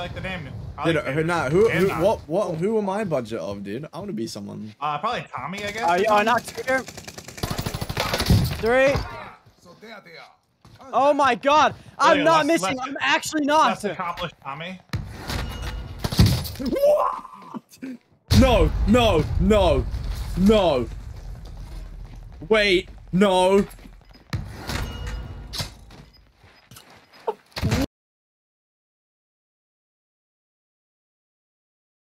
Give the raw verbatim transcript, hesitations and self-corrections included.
like the name. I Dude, like who, nah, who, who, not. what, what, who am I budget of, dude? I want to be someone. Uh, probably Tommy, I guess. Oh, yeah, I knocked here. Three. Oh my God! I'm yeah, not less- missing. less- I'm actually not. Less accomplished Tommy. What? No, no, no, no. Wait, no.